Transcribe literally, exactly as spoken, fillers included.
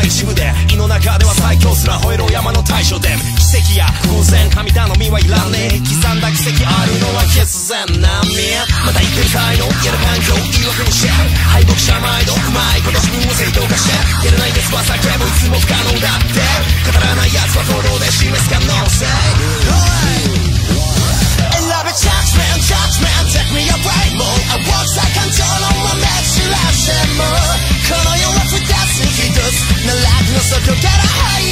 は一部で胃の中では最強すら吠えろ山の大将で奇跡や偶然神頼みはいらねえ刻んだ奇跡あるのは必然難民また言ってる才能やる環境言い訳にして敗北者毎度うまいこと自分を正当化してやれないんですは叫ぶいつも不可能だって語らない奴は行動で示す可能性選べ Judgment Judgment Take me away もう I walk さ感情のまめ散らしてもこの世は二つ一つ奈落の底から這い